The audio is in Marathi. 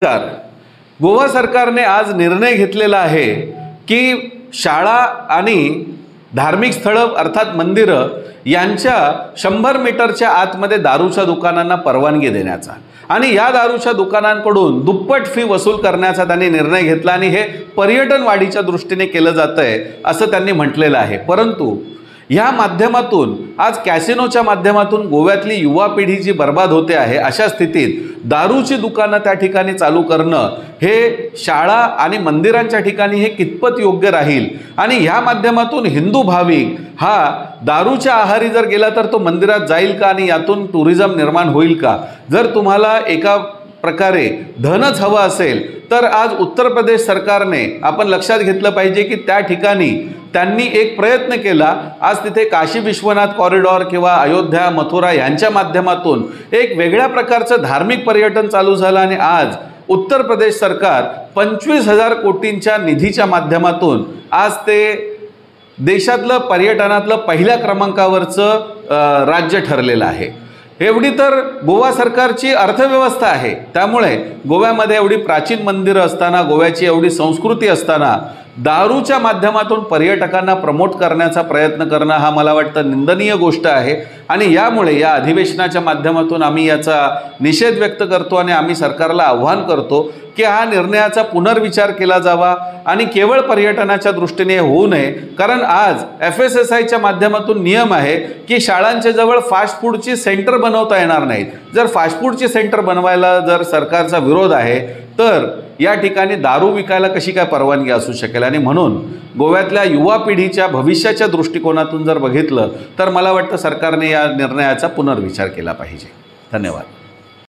गोवा सरकारने आज निर्णय घेतलेला आहे की शाळा आणि धार्मिक स्थळं अर्थात मंदिरं यांच्या 100 मीटरच्या आतमध्ये दारूच्या दुकानांना परवानगी देण्याचा आणि या दारूच्या दुकानांकडून दुप्पट फी वसूल करण्याचा त्यांनी निर्णय घेतला आणि हे पर्यटन वाढीच्या दृष्टीने केलं जातंय असं त्यांनी म्हटलेलं आहे। परंतु या माध्यमातून आज कॅसिनोच्या माध्यमातून गोव्यातली युवा पिढी जी बर्बाद होते आहे, अशा स्थितीत दारूची दुकानं त्या ठिकाणी चालू करणं हे शाळा आणि मंदिरांच्या ठिकाणी हे कितपत योग्य राहील आणि ह्या माध्यमातून हिंदू भाविक हा दारूच्या आहारी जर गेला तर तो मंदिरात जाईल का आणि यातून टुरिझम निर्माण होईल का? जर तुम्हाला एका प्रकारे धनच हवं असेल तर आज उत्तर प्रदेश सरकारने आपण लक्षात घेतलं पाहिजे की त्या ठिकाणी त्यांनी एक प्रयत्न केला। आज तिथे काशी विश्वनाथ कॉरिडॉर किंवा अयोध्या मथुरा यांच्या माध्यमातून एक वेगळ्या प्रकारचं धार्मिक पर्यटन चालू झालं आणि आज उत्तर प्रदेश सरकार 25,000 कोटींच्या निधीच्या माध्यमातून आज ते देशातलं पर्यटनातलं पहिल्या क्रमांकावरचं राज्य ठरलेलं आहे। एवढी तर गोवा सरकारची अर्थव्यवस्था आहे, त्यामुळे गोव्यामध्ये एवढी प्राचीन मंदिरं असताना, गोव्याची एवढी संस्कृती असताना दारूच्या माध्यमातून पर्यटकांना प्रमोट करण्याचा प्रयत्न करणं हा मला वाटतं निंदनीय गोष्ट आहे आणि यामुळे या अधिवेशनाच्या माध्यमातून आम्ही याचा निषेध व्यक्त करतो आणि आम्ही सरकारला आव्हान करतो की हा निर्णयाचा पुनर्विचार केला जावा आणि केवळ पर्यटनाच्या दृष्टीने होऊ नये। कारण आज FSSAIच्या माध्यमातून नियम आहे की शाळांच्या जवळ फास्ट फूडची सेंटर बनवता येणार नाहीत। जर फास्ट फूडची सेंटर बनवायला जर सरकारचा विरोध आहे तर या ठिकाणी दारू विकायला कशी काय परवानगी असू शकेल? आणि म्हणून गोव्यातल्या युवा पिढीच्या भविष्याच्या दृष्टिकोनातून जर बघितलं तर मला वाटतं सरकारने या निर्णयाचा पुनर्विचार केला पाहिजे। धन्यवाद।